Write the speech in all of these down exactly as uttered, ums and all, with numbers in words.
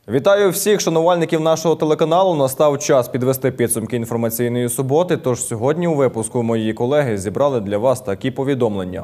Вітаю всіх шанувальників нашого телеканалу. Настав час підвести підсумки інформаційної суботи. Тож сьогодні у випуску мої колеги зібрали для вас такі повідомлення.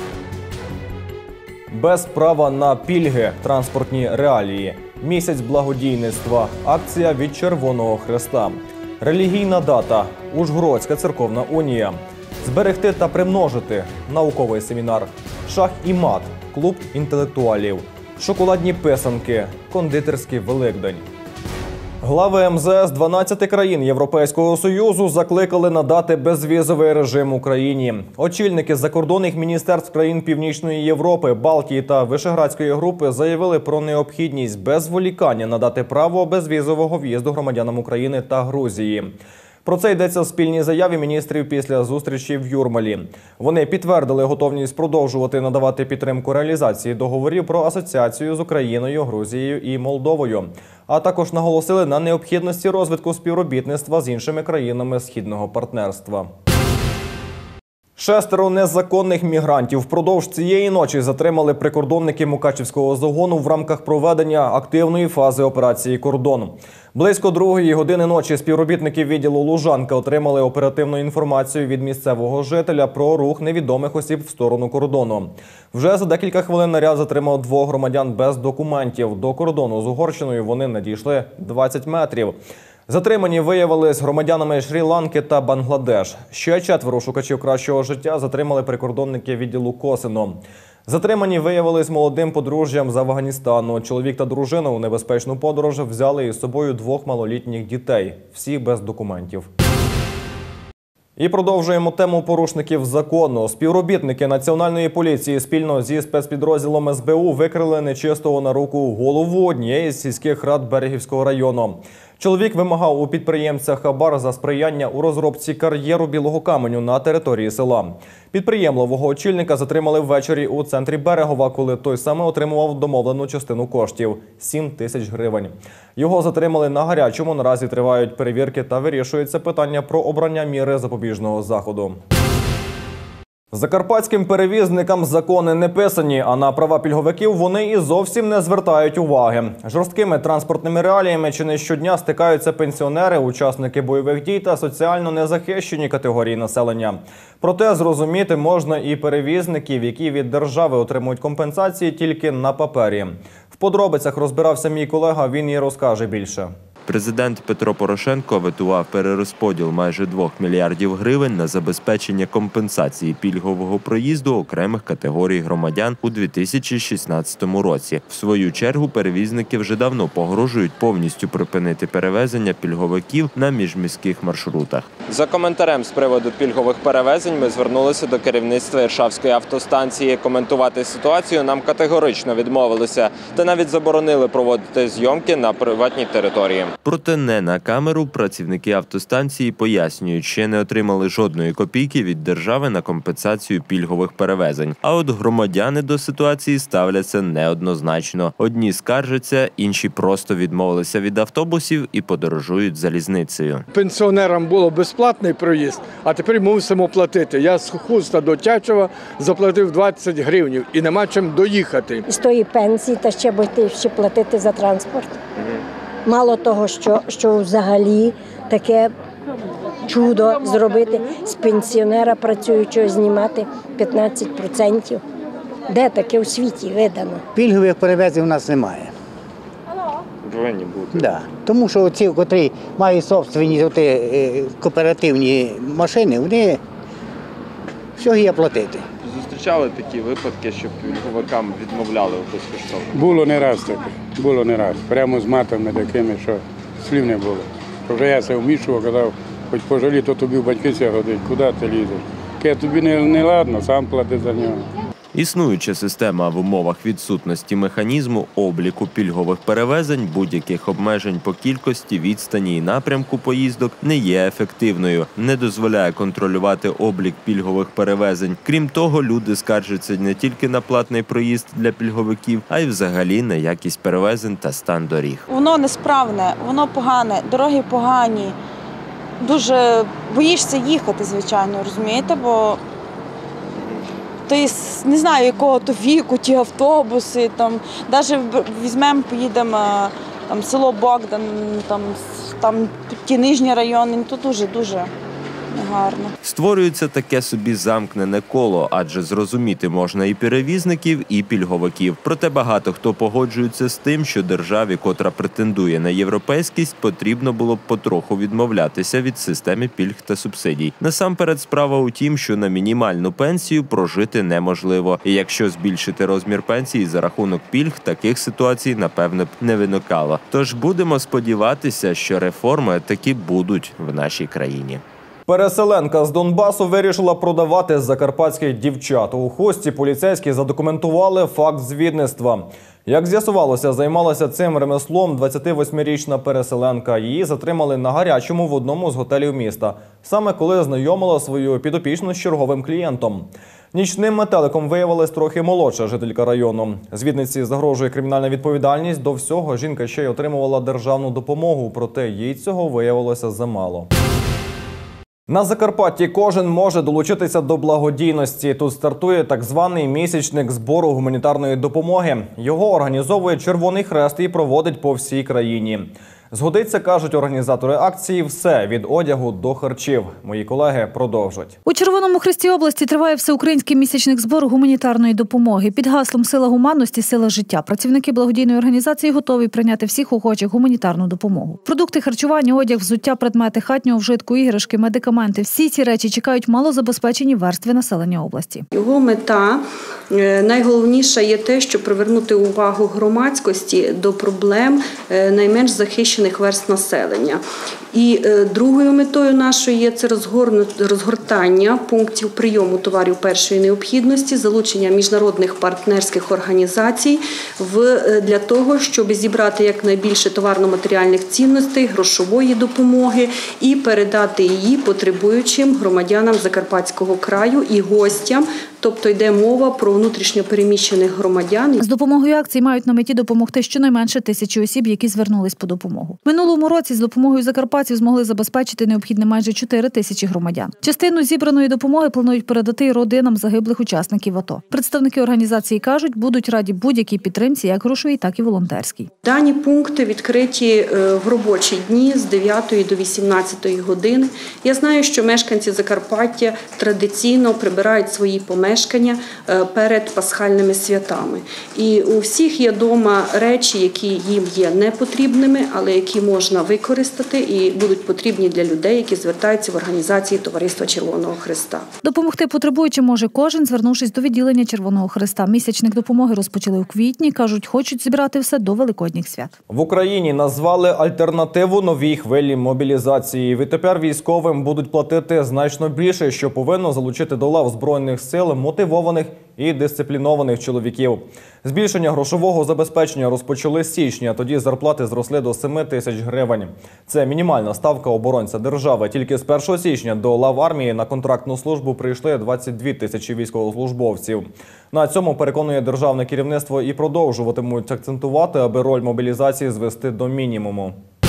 Без права на пільги. Транспортні реалії. Місяць благодійництва. Акція від Червоного Хреста. Релігійна дата. Ужгородська церковна унія. Зберегти та примножити. Науковий семінар. Шах і мат. Клуб інтелектуалів. Шоколадні писанки. Кондитерський Великдень. Глави ем зе ес дванадцяти країн Європейського Союзу закликали надати безвізовий режим Україні. Очільники закордонних міністерств країн Північної Європи, Балтії та Вишеградської групи заявили про необхідність без зволікання надати право безвізового в'їзду громадянам України та Грузії. Про це йдеться в спільній заяві міністрів після зустрічі в Юрмалі. Вони підтвердили готовність продовжувати надавати підтримку реалізації договорів про асоціацію з Україною, Грузією і Молдовою, а також наголосили на необхідності розвитку співробітництва з іншими країнами Східного партнерства. Шестеро незаконних мігрантів впродовж цієї ночі затримали прикордонники Мукачівського загону в рамках проведення активної фази операції «Кордон». Близько другої години ночі співробітники відділу «Лужанка» отримали оперативну інформацію від місцевого жителя про рух невідомих осіб в сторону кордону. Вже за декілька хвилин наряд затримав двох громадян без документів. До кордону з Угорщиною вони надійшли двадцять метрів. Затримані виявились громадянами Шрі-Ланки та Бангладеш. Ще четверо шукачів кращого життя затримали прикордонники відділу Косино. Затримані виявились молодим подружжям з Афганістану. Чоловік та дружина у небезпечну подорож взяли із собою двох малолітніх дітей. Всі без документів. І продовжуємо тему порушників закону. Співробітники Національної поліції спільно зі спецпідрозділом ес бе у викрили нечистого на руку голову однієї з сільських рад Берегівського району. Чоловік вимагав у підприємця хабар за сприяння у розробці кар'єру білого каменю на території села. Підприємливого очільника затримали ввечері у центрі Берегова, коли той саме отримував домовлену частину коштів – сім тисяч гривень. Його затримали на гарячому, наразі тривають перевірки та вирішується питання про обрання міри запобіжного заходу. Закарпатським перевізникам закони не писані, а на права пільговиків вони і зовсім не звертають уваги. Жорсткими транспортними реаліями чи не щодня стикаються пенсіонери, учасники бойових дій та соціально незахищені категорії населення. Проте зрозуміти можна і перевізників, які від держави отримують компенсації тільки на папері. В подробицях розбирався мій колега, він і розкаже більше. Президент Петро Порошенко ветував перерозподіл майже двох мільярдів гривень на забезпечення компенсації пільгового проїзду окремих категорій громадян у дві тисячі шістнадцятому році. В свою чергу перевізники вже давно погрожують повністю припинити перевезення пільговиків на міжміських маршрутах. За коментарем з приводу пільгових перевезень ми звернулися до керівництва Іршавської автостанції. Коментувати ситуацію нам категорично відмовилися та навіть заборонили проводити зйомки на приватній території. Проте не на камеру працівники автостанції пояснюють, що не отримали жодної копійки від держави на компенсацію пільгових перевезень. А от громадяни до ситуації ставляться неоднозначно. Одні скаржаться, інші просто відмовилися від автобусів і подорожують залізницею. Пенсіонерам було безплатний проїзд, а тепер мусимо платити. Я з Хуста до Тячева заплатив двадцять гривень і нема чим доїхати. З тої пенсії та ще будете ще платити за транспорт. Мало того, що, що взагалі таке чудо зробити, з пенсіонера працюючого знімати п'ятнадцять відсотків. Де таке у світі видано? Пільгових перевезень у нас немає. Повинні бути. Да. Тому що ці, котрі мають собственні кооперативні машини, вони всього є платити. Зустрічали такі випадки, що пільговикам відмовляли безкоштовно? Було не раз таке, було не раз. Прямо з матами такими, що слів не було. Вже я себе вмішував, казав, хоч пожалі, то тобі в батьки ся годить, куди ти лізеш? Каже, тобі не, не ладно, сам плати за нього. Існуюча система в умовах відсутності механізму обліку пільгових перевезень, будь-яких обмежень по кількості, відстані і напрямку поїздок не є ефективною, не дозволяє контролювати облік пільгових перевезень. Крім того, люди скаржаться не тільки на платний проїзд для пільговиків, а й взагалі на якість перевезень та стан доріг. Воно несправне, воно погане, дороги погані. Дуже боїшся їхати, звичайно, розумієте, бо ти не знаю, якого то віку, ті автобуси, там, навіть візьмемо, поїдемо там село Богдан, там, там ті нижні райони, тут дуже-дуже негарно. Створюється таке собі замкнене коло, адже зрозуміти можна і перевізників, і пільговиків. Проте багато хто погоджується з тим, що державі, котра претендує на європейськість, потрібно було б потроху відмовлятися від системи пільг та субсидій. Насамперед справа у тім, що на мінімальну пенсію прожити неможливо. І якщо збільшити розмір пенсії за рахунок пільг, таких ситуацій, напевне, б не виникало. Тож будемо сподіватися, що реформи таки будуть в нашій країні. Переселенка з Донбасу вирішила продавати закарпатських дівчат. У Хусті поліцейські задокументували факт звідництва. Як з'ясувалося, займалася цим ремеслом двадцятивосьмирічна переселенка. Її затримали на гарячому в одному з готелів міста, саме коли знайомила свою підопічну з черговим клієнтом. Нічним метеликом виявилась трохи молодша жителька району. Звідниці загрожує кримінальна відповідальність. До всього жінка ще й отримувала державну допомогу, проте їй цього виявилося замало. На Закарпатті кожен може долучитися до благодійності. Тут стартує так званий місячник збору гуманітарної допомоги. Його організовує Червоний Хрест і проводить по всій країні. Згодиться, кажуть організатори акції, все – від одягу до харчів. Мої колеги продовжать. У Червоному Хресті області триває всеукраїнський місячник збору гуманітарної допомоги. Під гаслом «Сила гуманності, сила життя» працівники благодійної організації готові прийняти всіх охочих гуманітарну допомогу. Продукти харчування, одяг, взуття, предмети хатнього вжитку, іграшки, медикаменти – всі ці речі чекають малозабезпечені верстви населення області. Його мета найголовніша є те, щоб привернути увагу громадськості до проблем найменш захищених верств населення. І другою метою нашої є це розгортання пунктів прийому товарів першої необхідності, залучення міжнародних партнерських організацій для того, щоб зібрати якнайбільше товарно-матеріальних цінностей, грошової допомоги і передати її потребуючим громадянам Закарпатського краю і гостям. Тобто йде мова про внутрішньо переміщених громадян. З допомогою акції мають на меті допомогти щонайменше тисячі осіб, які звернулись по допомогу. Минулому році з допомогою закарпатців змогли забезпечити необхідне майже чотири тисячі громадян. Частину зібраної допомоги планують передати й родинам загиблих учасників АТО. Представники організації кажуть, будуть раді будь-якій підтримці, як грошовій, так і волонтерській. Дані пункти відкриті в робочі дні з дев'ятої до вісімнадцятої години. Я знаю, що мешканці Закарпаття традиційно прибирають свої помешкання перед пасхальними святами. І у всіх є вдома речі, які їм є непотрібними, але які можна використати і будуть потрібні для людей, які звертаються в організації Товариства Червоного Хреста. Допомогти потребуючим може кожен, звернувшись до відділення Червоного Хреста. Місячник допомоги розпочали у квітні. Кажуть, хочуть зібрати все до Великодніх свят. В Україні назвали альтернативу новій хвилі мобілізації. Відтепер військовим будуть платити значно більше, що повинно залучити до лав Збройних сил мотивованих і дисциплінованих чоловіків. Збільшення грошового забезпечення розпочали з січня, тоді зарплати зросли до семи тисяч гривень. Це мінімальна ставка оборонця держави. Тільки з першого січня до лав армії на контрактну службу прийшли двадцять дві тисячі військовослужбовців. На цьому, переконує державне керівництво, і продовжуватимуть акцентувати, аби роль мобілізації звести до мінімуму.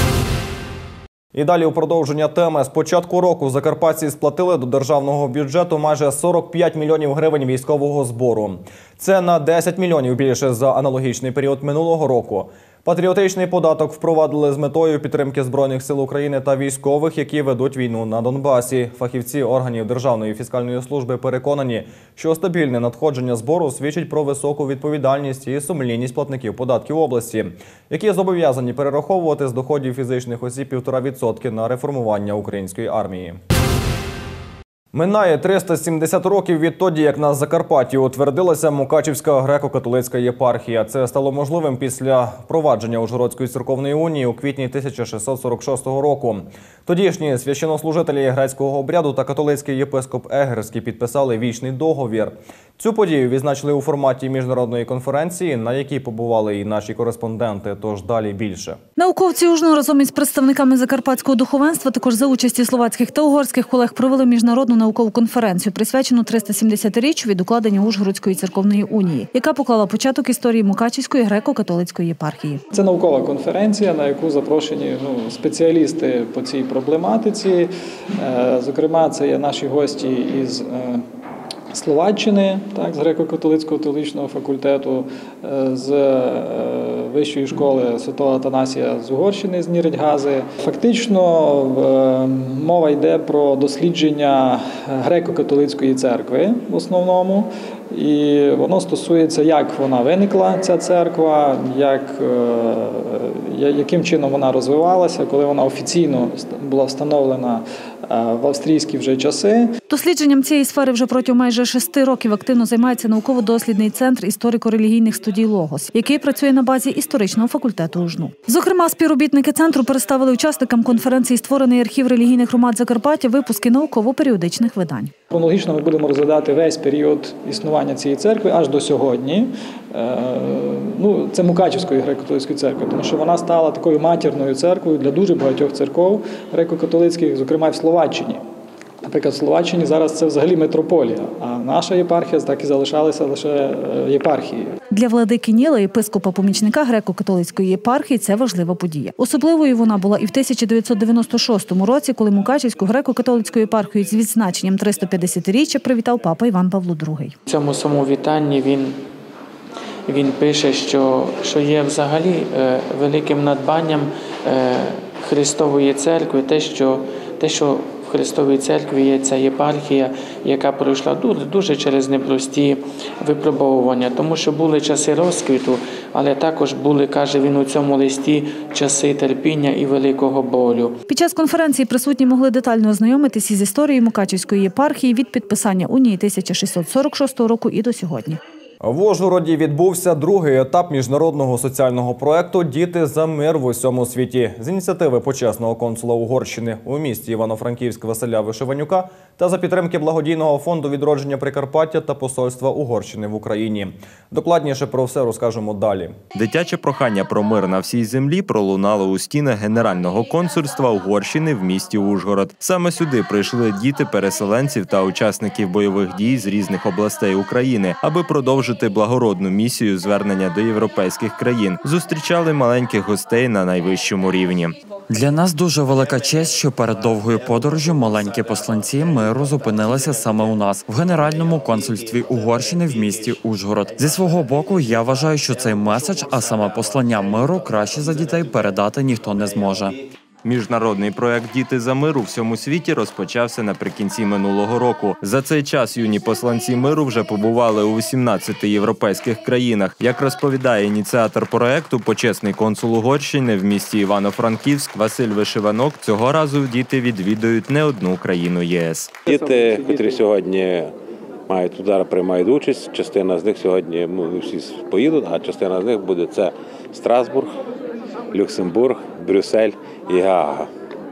І далі у продовження теми. З початку року закарпатці сплатили до державного бюджету майже сорок п'ять мільйонів гривень військового збору. Це на десять мільйонів більше за аналогічний період минулого року. Патріотичний податок впровадили з метою підтримки Збройних сил України та військових, які ведуть війну на Донбасі. Фахівці органів Державної фіскальної служби переконані, що стабільне надходження збору свідчить про високу відповідальність і сумлінність платників податків області, які зобов'язані перераховувати з доходів фізичних осіб півтора відсотки на реформування української армії. Минає триста сімдесят років відтоді, як на Закарпатті утвердилася Мукачівська греко-католицька єпархія. Це стало можливим після впровадження Ужгородської церковної унії у квітні тисяча шістсот сорок шостого року. Тодішні священнослужителі грецького обряду та католицький єпископ Егерський підписали вічний договір. Цю подію відзначили у форматі міжнародної конференції, на якій побували і наші кореспонденти, тож далі більше. Науковці Ужну разом із представниками закарпатського духовенства, також за участі словацьких та угорських колег, провели міжнародну наукову конференцію, присвячену триста-сімдесятиріччю від укладення Ужгородської церковної унії, яка поклала початок історії Мукачівської греко-католицької єпархії. Це наукова конференція, на яку запрошені ну, спеціалісти по цій проблематиці. Зокрема, це є наші гості із Словаччини, так, з греко-католицького теологічного факультету, з Вищої школи Святого Атанасія з Угорщини з Ніридьгази. Фактично мова йде про дослідження греко-католицької церкви в основному. І воно стосується, як вона виникла, ця церква, як, яким чином вона розвивалася, коли вона офіційно була встановлена в австрійські вже часи. Дослідженням цієї сфери вже протягом майже шести років активно займається науково-дослідний центр історико-релігійних студій «Логос», який працює на базі історичного факультету УЖНУ. Зокрема, співробітники центру представили учасникам конференції «Створений архів релігійних громад Закарпаття» випуски науково-періодичних видань. Хронологічно ми будемо розглядати весь період існування цієї церкви аж до сьогодні. Ну, це Мукачівської греко-католицької церкви, тому що вона стала такою матірною церквою для дуже багатьох церков греко-католицьких, зокрема в Словаччині. Наприклад, в Словаччині зараз це взагалі митрополія, а наша єпархія так і залишалася лише єпархією. Для владики Ніла, єпископа-помічника греко-католицької єпархії, це важлива подія. Особливою вона була і в тисяча дев'ятсот дев'яносто шостому році, коли Мукачівську греко-католицьку єпархію з відзначенням триста п'ятдесятиріччя привітав папа Іван Павло другий. В цьому самому вітанні він, він пише, що, що є взагалі е, великим надбанням е, Христової церкви, те, що, те, що в Христовій церкві є ця єпархія, яка пройшла дуже, дуже через непрості випробовування, тому що були часи розквіту, але також були, каже він у цьому листі, часи терпіння і великого болю. Під час конференції присутні могли детально ознайомитися із історією Мукачівської єпархії від підписання унії тисяча шістсот сорок шостого року і до сьогодні. В Ужгороді відбувся другий етап міжнародного соціального проєкту «Діти за мир в усьому світі» з ініціативи почесного консула Угорщини у місті Івано-Франківськ Василя Вишиванюка та за підтримки благодійного фонду відродження Прикарпаття та посольства Угорщини в Україні. Докладніше про все розкажемо далі. Дитяче прохання про мир на всій землі пролунало у стінах Генерального консульства Угорщини в місті Ужгород. Саме сюди прийшли діти переселенців та учасників бойових дій з різних областей України, аби продовжити благородну місію звернення до європейських країн. Зустрічали маленьких гостей на найвищому рівні. Для нас дуже велика честь, що перед довгою подорожю маленькі посланці миру зупинилися саме у нас, в Генеральному консульстві Угорщини в місті Ужгород. Зі свого боку, я вважаю, що цей меседж, а саме послання миру, краще за дітей передати ніхто не зможе. Міжнародний проект «Діти за мир» у всьому світі розпочався наприкінці минулого року. За цей час юні посланці миру вже побували у вісімнадцяти європейських країнах. Як розповідає ініціатор проекту, почесний консул Угорщини в місті Івано-Франківськ Василь Вишиванок, цього разу діти відвідують не одну країну ЄС. Діти, котрі сьогодні мають удар, приймають участь, частина з них сьогодні, ну, всі поїдуть, а частина з них буде це Страсбург, Люксембург, Брюссель і Гаага.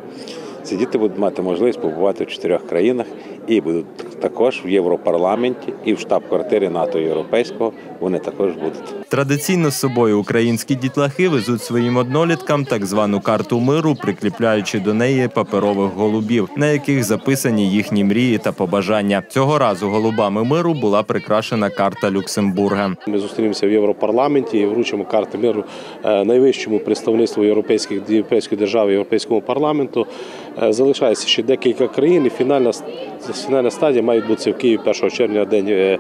Ці діти будуть мати можливість побувати в чотирьох країнах і будуть також в Європарламенті і в штаб-квартирі НАТО Європейського. Вони також будуть. Традиційно з собою українські дітлахи везуть своїм одноліткам так звану карту миру, прикріпляючи до неї паперових голубів, на яких записані їхні мрії та побажання. Цього разу голубами миру була прикрашена карта Люксембурга. Ми зустрінемося в Європарламенті і вручимо карти миру найвищому представництву європейських європейської держави, Європейському парламенту. Залишається ще декілька країн, і фінальна, фінальна стадія має бути в Києві першого червня день,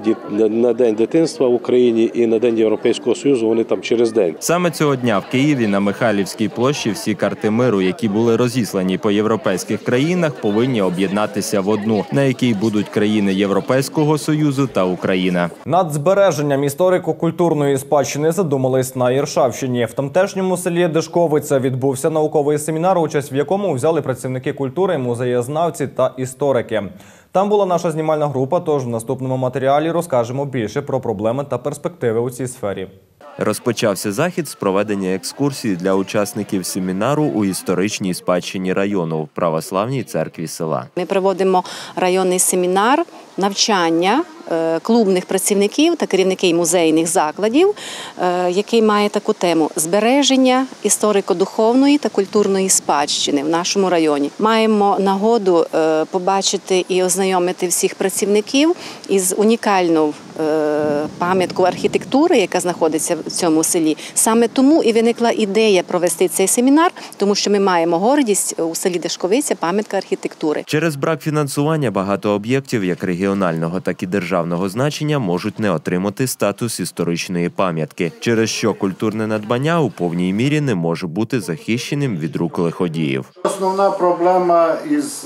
на День дитинства в Україні і на День Європейського Союзу, вони там через день. Саме цього дня в Києві на Михайлівській площі всі карти миру, які були розіслані по європейських країнах, повинні об'єднатися в одну, на якій будуть країни Європейського Союзу та Україна. Над збереженням історико-культурної спадщини задумались на Іршавщині. В тамтешньому селі Дишковиця відбувся науковий семінар, участь в якому взяли працівники культури, музеєзнавці та історики. Там була наша знімальна група, тож в наступному матеріалі розкажемо більше про проблеми та перспективи у цій сфері. Розпочався захід з проведення екскурсії для учасників семінару у історичній спадщині району в Православній церкві села. Ми проводимо районний семінар, навчання клубних працівників та керівників музейних закладів, який має таку тему – збереження історико-духовної та культурної спадщини в нашому районі. Маємо нагоду побачити і ознайомити всіх працівників із унікальною пам'яткою архітектури, яка знаходиться в цьому селі. Саме тому і виникла ідея провести цей семінар, тому що ми маємо гордість у селі Дишковиця – пам'ятка архітектури. Через брак фінансування багато об'єктів, як регіонального, так і державного, державного значення можуть не отримати статус історичної пам'ятки, через що культурне надбання у повній мірі не може бути захищеним від рук лиходіїв. Основна проблема із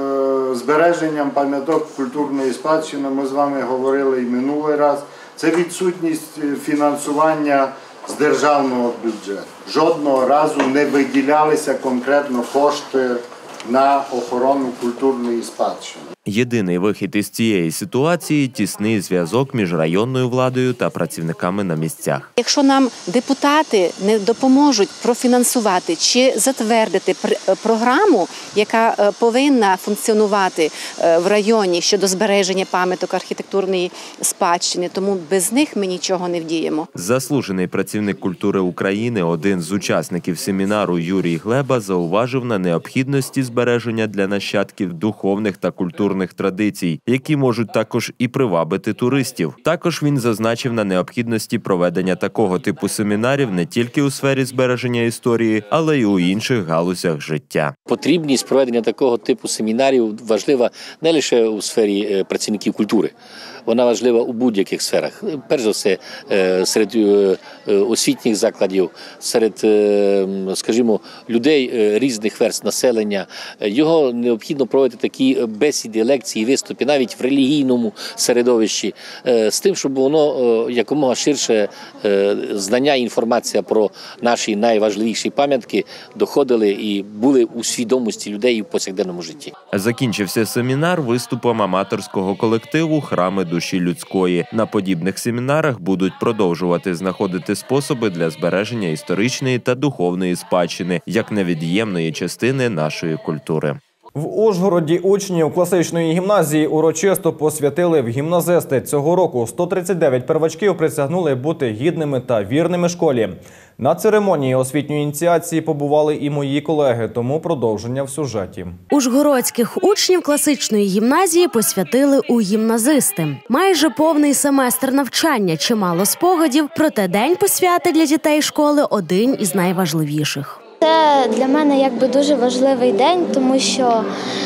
збереженням пам'яток культурної спадщини, ми з вами говорили і минулий раз, це відсутність фінансування з державного бюджету. Жодного разу не виділялися конкретно кошти на охорону культурної спадщини. Єдиний вихід із цієї ситуації – тісний зв'язок між районною владою та працівниками на місцях. Якщо нам депутати не допоможуть профінансувати чи затвердити програму, яка повинна функціонувати в районі щодо збереження пам'яток архітектурної спадщини, тому без них ми нічого не вдіємо. Заслужений працівник культури України, один з учасників семінару Юрій Глеба, зауважив на необхідності збереження для нащадків духовних та культурних традицій, які можуть також і привабити туристів. Також він зазначив на необхідності проведення такого типу семінарів не тільки у сфері збереження історії, але й у інших галузях життя. Потрібність проведення такого типу семінарів важлива не лише у сфері працівників культури. Вона важлива у будь-яких сферах. Перш за все, серед освітніх закладів, серед, скажімо, людей різних верств населення. Його необхідно проводити такі бесіди, лекції, виступи, навіть в релігійному середовищі, з тим, щоб воно якомога ширше знання і інформація про наші найважливіші пам'ятки доходили і були у свідомості людей в повсякденному житті. Закінчився семінар виступом аматорського колективу «Храми душі людської». На подібних семінарах будуть продовжувати знаходити способи для збереження історичної та духовної спадщини як невід'ємної частини нашої культури. В Ужгороді учнів класичної гімназії урочисто посвятили в гімназисти. Цього року сто тридцять дев'ять первачків присягнули бути гідними та вірними школі. На церемонії освітньої ініціації побували і мої колеги, тому продовження в сюжеті. Ужгородських учнів класичної гімназії посвятили у гімназисти. Майже повний семестр навчання, чимало спогадів, проте день посвяти для дітей школи – один із найважливіших. Це для мене якби дуже важливий день, тому що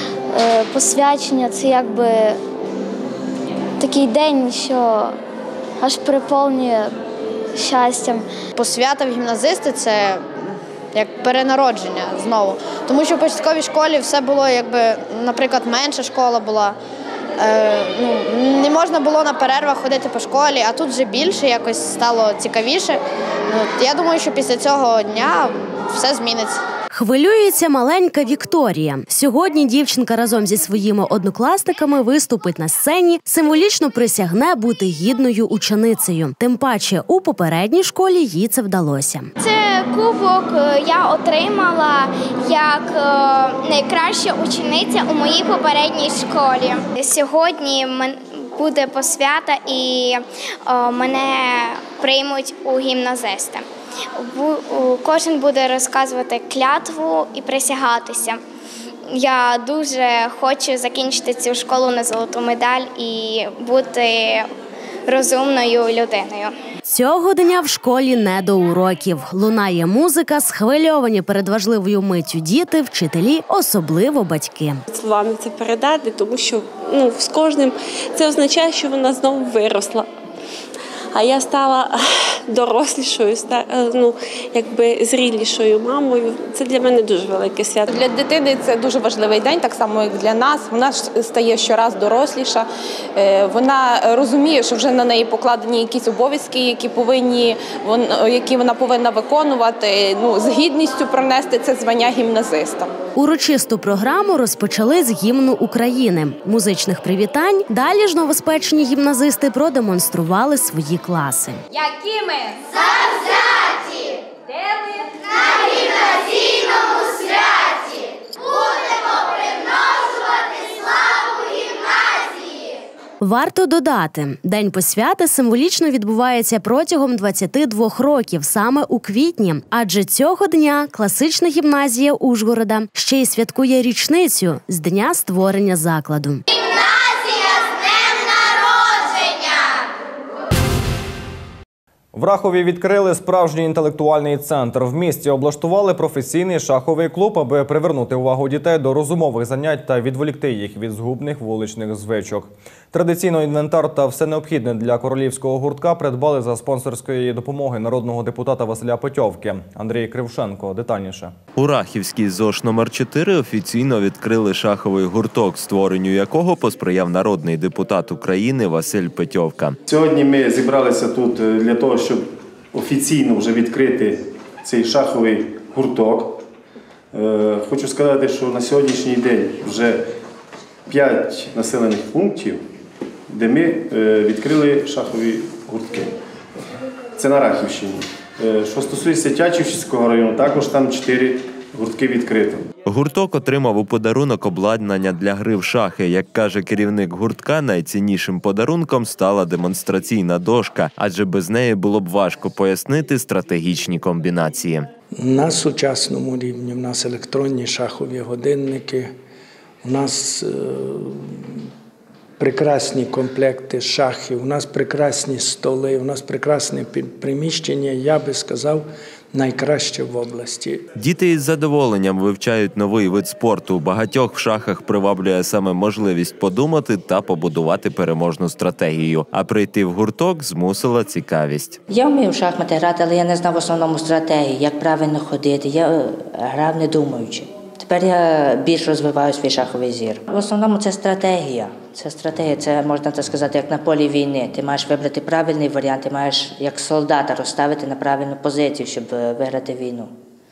е, посвячення – це якби такий день, що аж переповнює щастям. Посвята в гімназисти – це як перенародження знову. Тому що в початковій школі все було, якби, наприклад, менша школа була. Е, ну, не можна було на перервах ходити по школі, а тут вже більше, якось стало цікавіше. Ну, я думаю, що після цього дня все зміниться. Хвилюється маленька Вікторія. Сьогодні дівчинка разом зі своїми однокласниками виступить на сцені, символічно присягне бути гідною ученицею. Тим паче у попередній школі їй це вдалося. Це кубок я отримала як найкраща учениця у моїй попередній школі. Сьогодні буде посвята і мене приймуть у гімназисти. Кожен буде розказувати клятву і присягатися. Я дуже хочу закінчити цю школу на золоту медаль і бути розумною людиною. Цього дня в школі не до уроків. Лунає музика, схвильовані перед важливою миттю діти, вчителі, особливо батьки. Словами це передати, тому що ну, з кожним це означає, що вона знову виросла. А я стала дорослішою, ну, якби зрілішою мамою. Це для мене дуже велике свято. Для дитини це дуже важливий день, так само, як для нас. Вона стає щораз доросліша. Вона розуміє, що вже на неї покладені якісь обов'язки, які, повинні, які вона повинна виконувати, ну, з гідністю пронести це звання гімназиста. Урочисту програму розпочали з гімну України. Музичних привітань далі ж новоспечені гімназисти продемонстрували свої класи. Які ми завзяті, де ми на гімназійному святі будемо примножувати славу гімназії. Варто додати, День посвяти символічно відбувається протягом двадцяти двох років, саме у квітні. Адже цього дня класична гімназія Ужгорода ще й святкує річницю з дня створення закладу. В Рахові відкрили справжній інтелектуальний центр. В місті облаштували професійний шаховий клуб, аби привернути увагу дітей до розумових занять та відволікти їх від згубних вуличних звичок. Традиційно інвентар та все необхідне для королівського гуртка придбали за спонсорської допомоги народного депутата Василя Петьовки. Андрій Крившенко детальніше. У Рахівській ЗОШ номер чотири офіційно відкрили шаховий гурток, створенню якого посприяв народний депутат України Василь Петьовка. Сьогодні ми зібралися тут для того, щоб офіційно вже відкрити цей шаховий гурток. Хочу сказати, що на сьогоднішній день вже п'ять населених пунктів, де ми відкрили шахові гуртки. Це на Рахівщині. Що стосується Тячівського району, також там чотири гуртки відкрито. Гурток отримав у подарунок обладнання для гри в шахи. Як каже керівник гуртка, найціннішим подарунком стала демонстраційна дошка, адже без неї було б важко пояснити стратегічні комбінації. На сучасному рівні в нас електронні шахові годинники, у нас е прекрасні комплекти шахів, у нас прекрасні столи, у нас прекрасне приміщення, я би сказав, найкраще в області. Діти із задоволенням вивчають новий вид спорту. Багатьох в шахах приваблює саме можливість подумати та побудувати переможну стратегію. А прийти в гурток змусила цікавість. Я вмів в шахмати грати, але я не знав в основному стратегії, як правильно ходити. Я грав не думаючи. Тепер я більш розвиваю свій шаховий зір. В основному це стратегія. Це стратегія, це, можна так сказати, як на полі війни. Ти маєш вибрати правильний варіант, ти маєш як солдата розставити на правильну позицію, щоб виграти війну.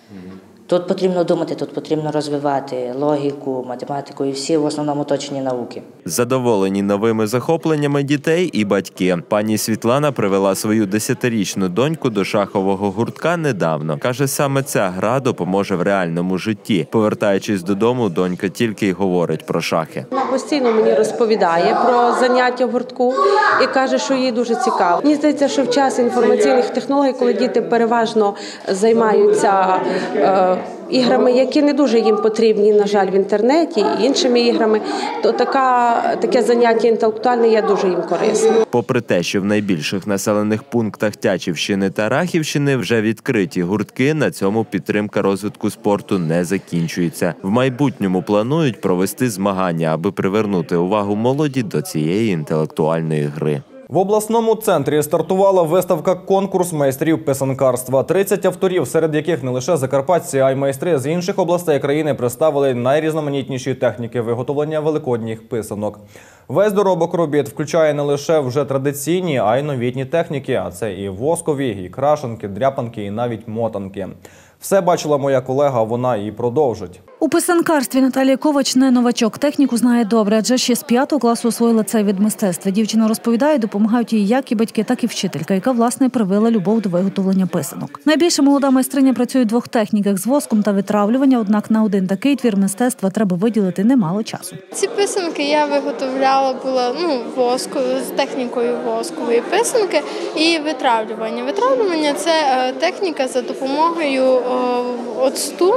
Тут потрібно думати, тут потрібно розвивати логіку, математику і всі в основному точні науки. Задоволені новими захопленнями дітей і батьки. Пані Світлана привела свою десятирічну доньку до шахового гуртка недавно. Каже, саме ця гра допоможе в реальному житті. Повертаючись додому, донька тільки й говорить про шахи. Вона постійно мені розповідає про заняття в гуртку і каже, що їй дуже цікаво. Мені здається, що в час інформаційних технологій, коли діти переважно займаються е, іграми, які не дуже їм потрібні, на жаль, в інтернеті, і іншими іграми, то така, таке заняття інтелектуальне є дуже їм корисним. Попри те, що в найбільших населених пунктах Тячівщини та Рахівщини вже відкриті гуртки, на цьому підтримка розвитку спорту не закінчується. В майбутньому планують провести змагання, аби привернути увагу молоді до цієї інтелектуальної гри. В обласному центрі стартувала виставка-конкурс майстрів писанкарства. тридцять авторів, серед яких не лише закарпатці, а й майстри з інших областей країни представили найрізноманітніші техніки виготовлення великодніх писанок. Весь доробок робіт включає не лише вже традиційні, а й новітні техніки. А це і воскові, і крашенки, дряпанки, і навіть мотанки. Все бачила моя колега, вона і продовжить. У писанкарстві Наталія Ковач не новачок. Техніку знає добре, адже ще з п'ятого класу освоїла цей вид мистецтва. Дівчина розповідає, допомагають їй як і батьки, так і вчителька, яка, власне, привила любов до виготовлення писанок. Найбільше молода майстриня працює в двох техніках – з воском та витравлювання, однак на один такий твір мистецтва треба виділити немало часу. Ці писанки я виготовляла була ну, воску, з технікою воскової писанки і витравлювання. Витравлювання – це техніка за допомогою оцту.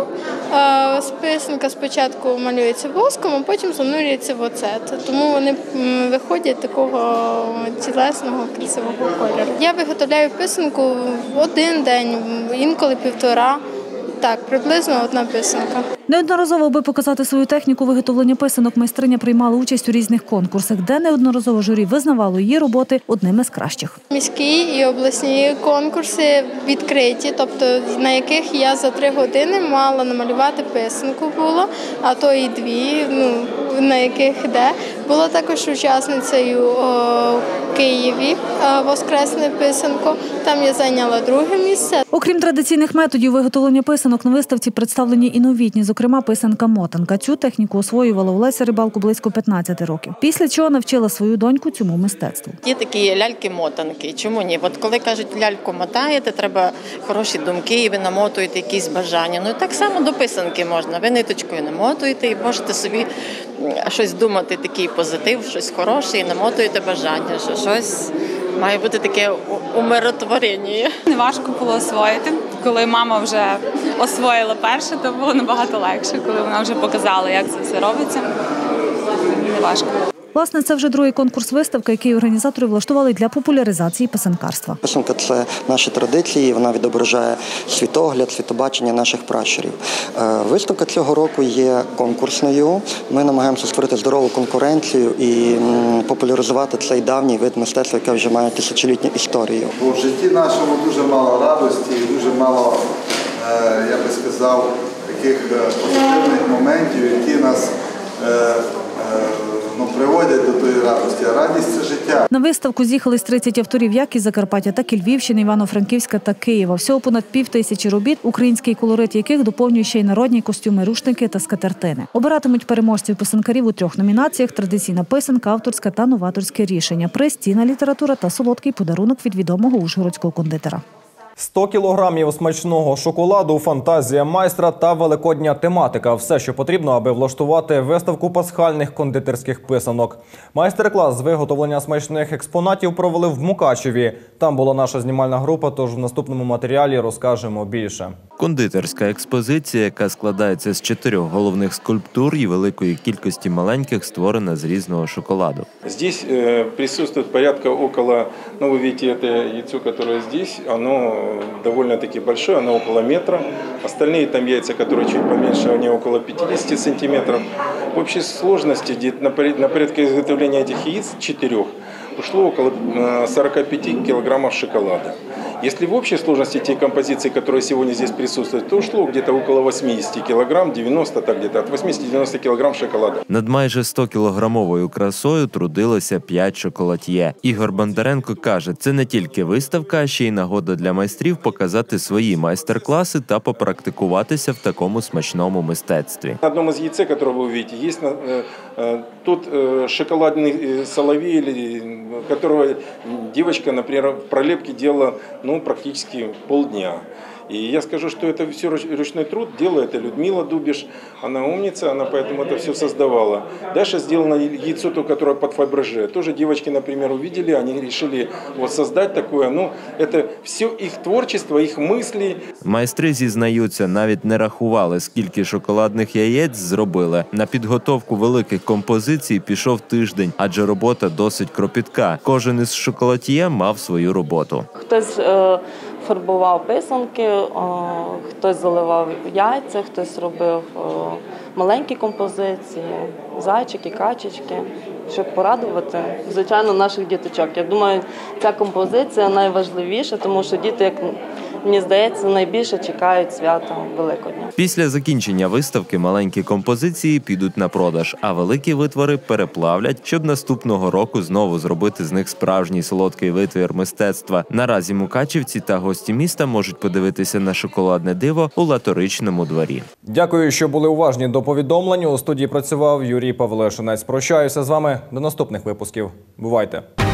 Писанка спочатку малюється воском, а потім занурюється в оцет. Тому вони виходять такого тілесного, красивого кольору. Я виготовляю писанку в один день, інколи півтора. Так, приблизно одна писанка. Неодноразово, аби показати свою техніку виготовлення писанок, майстриня приймала участь у різних конкурсах, де неодноразово журі визнавало її роботи одними з кращих. Міські і обласні конкурси відкриті, тобто на яких я за три години мала намалювати писанку було, а то і дві, ну, на яких де. Була також учасницею о, в Києві воскресне писанку, там я зайняла друге місце. Окрім традиційних методів виготовлення писанок, на виставці представлені і новітні, зокрема писанка-мотанка. Цю техніку освоювала Олеся Рибалко близько п'ятнадцяти років, після чого навчила свою доньку цьому мистецтву. Є такі ляльки-мотанки, чому ні? От коли кажуть, ляльку мотаєте, треба хороші думки, і ви намотуєте якісь бажання. Ну так само до писанки можна, ви ниточкою намотуєте і можете собі щось думати, такий позитив, щось хороше, і намотуєте бажання, що щось має бути таке умиротворення. Неважко було освоїти. Коли мама вже освоїла перше, то було набагато легше. Коли вона вже показала, як це все робиться, неважко. Власне, це вже другий конкурс виставки, який організатори влаштували для популяризації писанкарства. Писанка – це наші традиції, вона відображає світогляд, світобачення наших пращурів. Виставка цього року є конкурсною. Ми намагаємося створити здорову конкуренцію і популяризувати цей давній вид мистецтва, яке вже має тисячолітню історію. Бо в житті нашому дуже мало радості, дуже мало, я би сказав, таких позитивних моментів, які нас ну, приводять до тої радості. А радість – це життя. На виставку з'їхались тридцять авторів як із Закарпаття, так і Львівщини, Івано-Франківська та Києва. Всього понад пів тисячі робіт, український колорит яких доповнює ще й народні костюми, рушники та скатертини. Обиратимуть переможців писанкарів у трьох номінаціях – традиційна писанка, авторська та новаторське рішення, приз, цінна література та солодкий подарунок від відомого ужгородського кондитера. сто кілограмів смачного шоколаду, фантазія майстра та великодня тематика – все, що потрібно, аби влаштувати виставку пасхальних кондитерських писанок. Майстер-клас з виготовлення смачних експонатів провели в Мукачеві. Там була наша знімальна група, тож в наступному матеріалі розкажемо більше. Кондитерська експозиція, яка складається з чотирьох головних скульптур і великої кількості маленьких, створена з різного шоколаду. Здесь э, присутствует порядка около, ну вы видите это яйцо, которое здесь, оно довольно-таки большое, оно около метра. Остальные там яйца, которые чуть поменьше, они около пятидесяти сантиметров. В общей сложности на порядка изготовления этих яиц, четырех, ушло около сорока пяти килограммов шоколада. Если в общей сложности те композиции, которые сегодня здесь присутствуют, то ушло где-то около восьмидесяти килограмм, девяноста, так где-то, от восьмидесяти до девяноста килограмм шоколада. Над майже сто-кілограмовою красою трудилося п'ять шоколад'є. Ігор Бондаренко каже, це не тільки виставка, а ще й нагода для майстрів показати свої майстер-класи та попрактикуватися в такому смачному мистецтві. На одном из яйце, которое вы увидите, есть тут шоколадный соловей, которого девочка, например, в пролепке делала ну, практически полдня. И я скажу, что это все ручной труд, делает это Людмила Дубиш. Она умница, она поэтому это все создавала. Дальше сделано яйцо, то, которое под Фаберже. Тоже девочки, например, увидели, они решили вот создать такое. Ну, это все их творчество, их мысли. Майстри зізнаються, навіть не рахували, скільки шоколадних яєць зробили. На підготовку великих композицій пішов тиждень, адже робота досить кропітка. Кожен із шоколад'є мав свою роботу. Хтось е фарбував писанки, хтось заливав яйця, хтось робив маленькі композиції, зайчики, качечки, щоб порадувати, звичайно, наших діточок. Я думаю, ця композиція найважливіша, тому що діти, як мені здається, найбільше чекають свята Великодня. Після закінчення виставки маленькі композиції підуть на продаж, а великі витвори переплавлять, щоб наступного року знову зробити з них справжній солодкий витвір мистецтва. Наразі мукачівці та гості міста можуть подивитися на шоколадне диво у Латоричному дворі. Дякую, що були уважні до повідомлень. У студії працював Юрій Павлишинець. Прощаюся з вами. До наступних випусків. Бувайте!